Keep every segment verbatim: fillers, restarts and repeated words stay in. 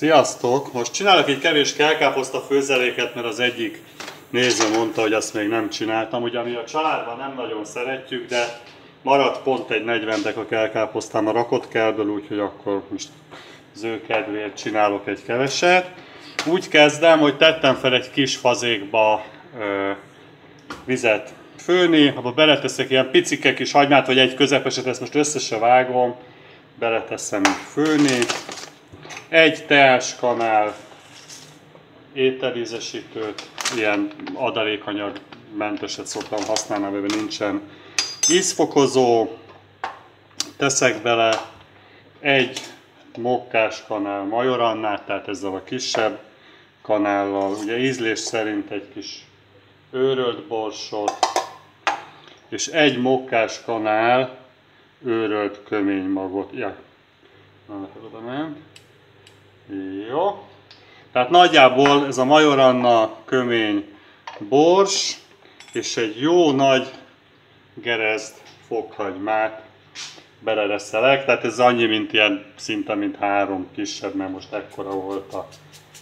Sziasztok! Most csinálok egy kevés kelkáposzta főzeléket, mert az egyik néző mondta, hogy azt még nem csináltam. Ugye mi a családban nem nagyon szeretjük, de maradt pont egy negyven deka kelkáposztám a rakott kertből, úgyhogy akkor most az ő kedvéért csinálok egy keveset. Úgy kezdem, hogy tettem fel egy kis fazékba ö, vizet főni, abba beleteszek ilyen picike kis hagymát, vagy egy közepeset, ezt most össze se vágom, beleteszem főni. Egy teáskanál ételízesítőt, ilyen adalékanyag menteset szoktam használni, amiben nincsen ízfokozó. Teszek bele egy mokkáskanál majorannát, tehát ezzel a kisebb kanállal, ugye ízlés szerint egy kis őrölt borsot, és egy mokkáskanál őrölt köménymagot. Ja. Oda ment. Jó. Tehát nagyjából ez a majoranna, kömény, bors, és egy jó nagy gerezd fokhagymát belereszelek. Tehát ez annyi, mint ilyen, szinte mint három kisebb, mert most ekkora volt a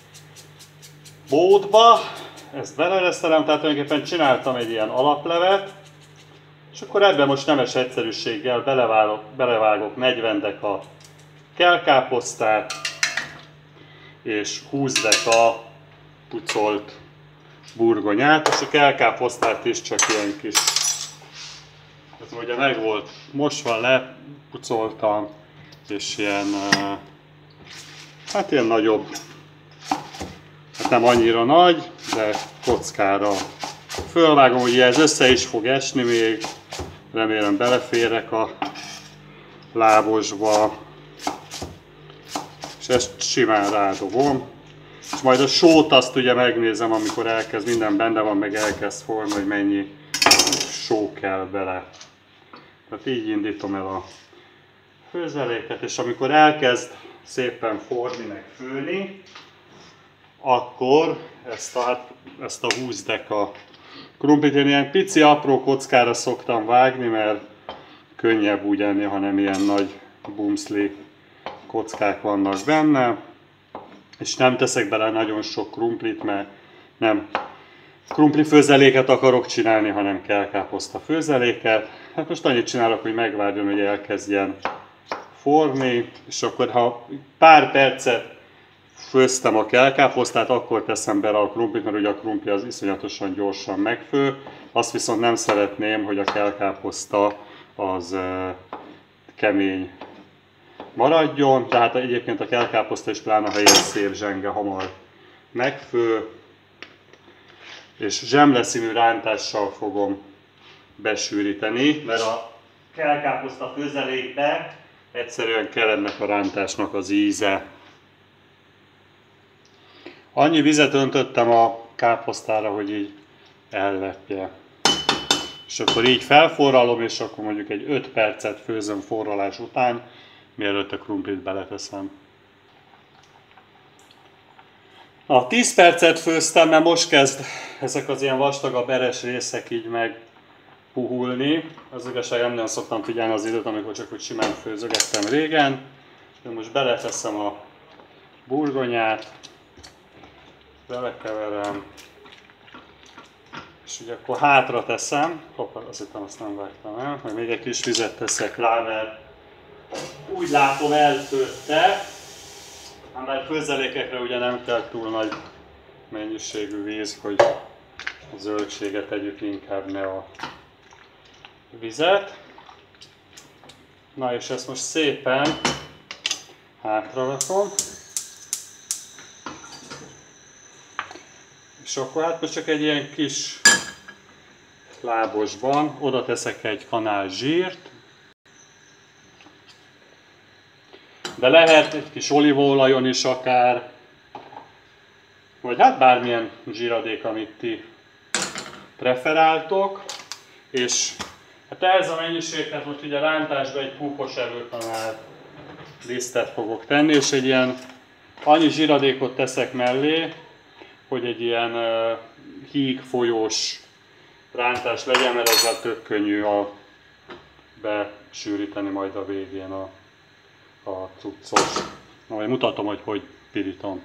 bódba. Ezt belereszelem, tehát tulajdonképpen csináltam egy ilyen alaplevet, és akkor ebben most nemes egyszerűséggel belevágok, belevágok negyven deka kelkáposztát, és húsz deka pucolt burgonyát, és a kelkáposztát is csak ilyen kis, ez ugye meg volt mosva, lepucoltam, és ilyen, hát ilyen nagyobb, hát nem annyira nagy, de kockára fölvágom, ugye ez össze is fog esni még, remélem beleférek a lábosba, és ezt simán rádobom, és majd a sót azt ugye megnézem, amikor elkezd, minden benne van, meg elkezd forni, hogy mennyi só kell bele. Tehát így indítom el a főzeléket, és amikor elkezd szépen forni, meg főni, akkor ezt a, ezt a húsz deka krumplit én ilyen pici, apró kockára szoktam vágni, mert könnyebb úgy enni, ha nem ilyen nagy bumszli kockák vannak benne, és nem teszek bele nagyon sok krumplit, mert nem krumpli főzeléket akarok csinálni, hanem kelkáposzta főzeléket. Hát most annyit csinálok, hogy megvárjon, hogy elkezdjen forni, és akkor ha pár percet főztem a kelkáposztát, akkor teszem bele a krumplit, mert ugye a krumpli az iszonyatosan gyorsan megfő. Azt viszont nem szeretném, hogy a kelkáposzta az uh, kemény maradjon, tehát egyébként a kelkáposzta is pláne, ha ilyen szép zsenge, hamar megfő, és zsemleszínű rántással fogom besűríteni, mert a kelkáposzta főzelékbe egyszerűen kell ennek a rántásnak az íze. Annyi vizet öntöttem a káposztára, hogy így ellepje. És akkor így felforralom, és akkor mondjuk egy öt percet főzöm forralás után, mielőtt a krumplit beleteszem. Na, tíz percet főztem, mert most kezd ezek az ilyen vastagabb, eres részek így megpuhulni. Az igazság, nem nagyon szoktam figyelni az időt, amikor csak úgy simán főzögettem régen. De most beleteszem a burgonyát, belekeverem, és ugye akkor hátra teszem. Hoppá, azt hittem, azt nem vágtam el, majd még egy kis vizet teszek rá, mert úgy látom elfőtte, mert főzelékekre ugye nem kell túl nagy mennyiségű víz, hogy a zöldséget tegyük, inkább ne a vizet. Na és ezt most szépen hátra rakom. És akkor hát most csak egy ilyen kis lábosban oda teszek egy kanál zsírt, de lehet egy kis olívaolajon is akár, vagy hát bármilyen zsíradék, amit ti preferáltok. És hát ez a mennyiség, tehát most ugye a rántásba egy kúpos evőkanál lisztet fogok tenni, és egy ilyen annyi zsíradékot teszek mellé, hogy egy ilyen uh, híg folyós rántás legyen, mert ezzel tök könnyű a besűríteni majd a végén a, a cuccot. Na, majd mutatom, hogy hogy pirítom.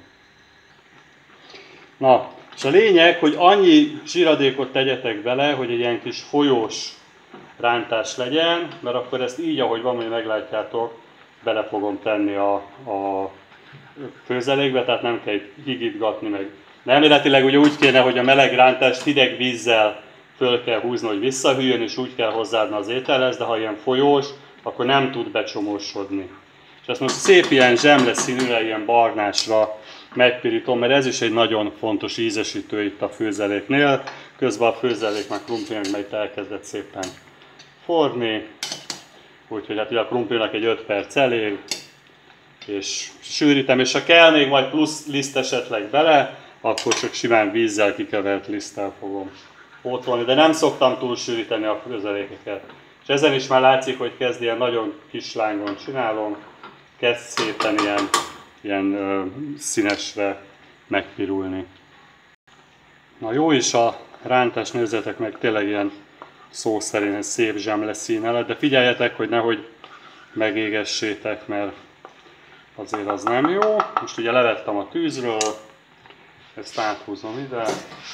Na, és a lényeg, hogy annyi zsíradékot tegyetek bele, hogy egy ilyen kis folyós rántás legyen, mert akkor ezt így, ahogy van, hogy meglátjátok, bele fogom tenni a, a főzelékbe, tehát nem kell higítgatni meg. De elméletileg ugye úgy kéne, hogy a meleg rántást hideg vízzel föl kell húzni, hogy visszahűljön, és úgy kell hozzáadni az ételhez, de ha ilyen folyós, akkor nem tud becsomósodni. És ezt most szép ilyen zsemle színűre, ilyen barnásra megpirítom, mert ez is egy nagyon fontos ízesítő itt a főzeléknél. Közben a főzelék már krumplinak meg elkezdett szépen forni. Úgyhogy hát ugye a krumplinak egy öt perc elég. És sűrítem, és ha kell még majd plusz liszt esetleg bele, akkor csak simán vízzel kikevert liszttel fogom pótolni. De nem szoktam túl sűríteni a főzelékeket. És ezen is már látszik, hogy kezd ilyen nagyon kis lángon csinálom. Kezd szépen ilyen, ilyen ö, színesre megpirulni. Na jó is a rántás, nézzetek meg, tényleg ilyen szó szerint egy szép zsemle színe lett, de figyeljetek, hogy nehogy megégessétek, mert azért az nem jó. Most ugye levettem a tűzről, ezt áthúzom ide,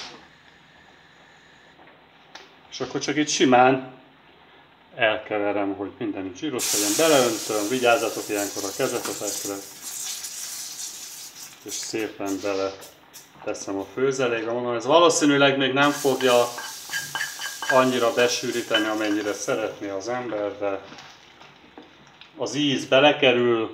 és akkor csak itt simán elkeverem, hogy minden így zsíros legyen, beleöntöm, vigyázzatok ilyenkor a kezetetekre, és szépen bele teszem a főzelékbe. Mondom, ez valószínűleg még nem fogja annyira besűríteni, amennyire szeretné az ember, de az íz belekerül.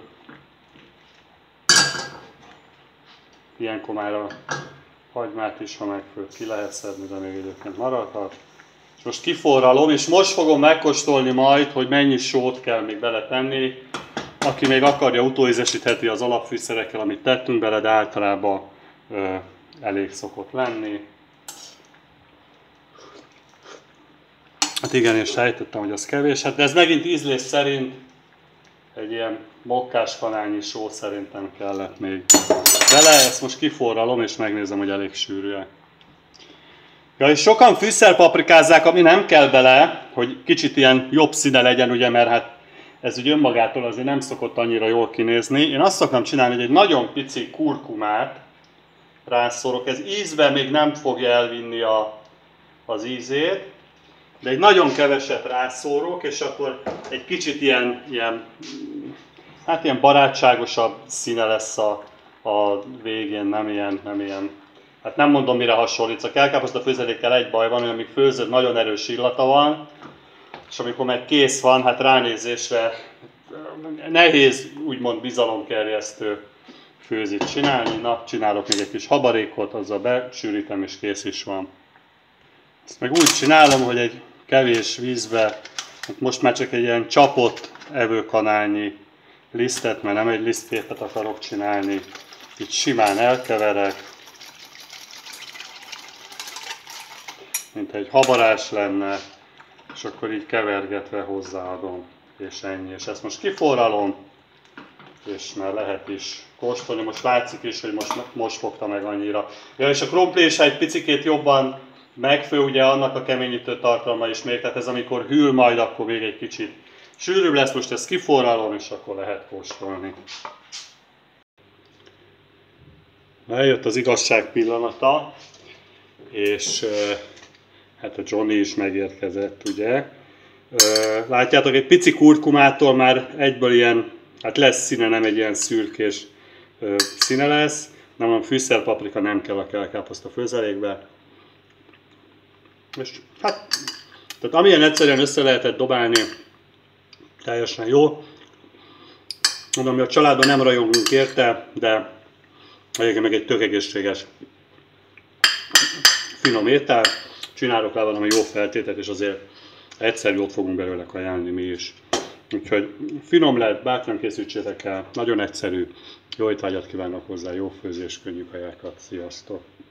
Ilyenkor már a hagymát is, ha megfőtt, ki lehet szedni, de még egyébként maradhat. És most kiforralom, és most fogom megkóstolni majd, hogy mennyi sót kell még beletenni. Aki még akarja, utóízesítheti az alapfűszerekkel, amit tettünk bele, de általában ö, elég szokott lenni. Hát igen, és sejtettem, hogy az kevés. Hát de ez megint ízlés szerint egy ilyen mokkás kanálnyi só szerintem kellett még bele. Ezt most kiforralom, és megnézem, hogy elég sűrű-e. Ja, és sokan fűszerpaprikázzák, ami nem kell bele, hogy kicsit ilyen jobb színe legyen, ugye, mert hát ez ugye önmagától azért nem szokott annyira jól kinézni. Én azt szoktam csinálni, hogy egy nagyon pici kurkumát rászorok. Ez ízben még nem fogja elvinni a, az ízét, de egy nagyon keveset rászórok, és akkor egy kicsit ilyen, ilyen, hát ilyen barátságosabb színe lesz a, a végén, nem ilyen, nem ilyen, hát nem mondom mire hasonlít. A kelkáposzta főzelékkel egy baj van, hogy amíg főzöd, nagyon erős illata van, és amikor meg kész van, hát ránézésre nehéz úgymond bizalomkerjesztő főzit csinálni. Na, csinálok még egy kis habarékot, azzal besűrítem, és kész is van. Ezt meg úgy csinálom, hogy egy kevés vízbe, most már csak egy ilyen csapott evőkanálnyi lisztet, mert nem egy lisztképet akarok csinálni, így simán elkeverek, mint egy habarás lenne, és akkor így kevergetve hozzáadom, és ennyi. És ezt most kiforralom, és már lehet is kóstolni. Most látszik is, hogy most, most fogta meg annyira. Ja, és a krumpli is egy picikét jobban megfő, ugye annak a keményítő tartalma is még, tehát ez amikor hűl majd, akkor még egy kicsit sűrűbb lesz. Most ezt kiforralom, és akkor lehet kóstolni. Eljött az igazság pillanata, és hát a Johnny is megérkezett, ugye. Látjátok, egy pici kurkumától már egyből ilyen, hát lesz színe, nem egy ilyen szürkés színe lesz. Nem, a fűszerpaprika nem kell a kelkáposzta főzelékbe. És hát, tehát amilyen egyszerűen össze lehetett dobálni, teljesen jó. Mondom, hogy a családban nem rajongunk érte, de egyébként meg egy tök egészséges, finom étel. Csinálok rá valami jó feltételt, és azért egyszer jót fogunk belőle ajánlani mi is. Úgyhogy finom lett, bátran készítsétek el, nagyon egyszerű. Jó étvágyat kívánok hozzá, jó főzés, könnyű kajákat, sziasztok!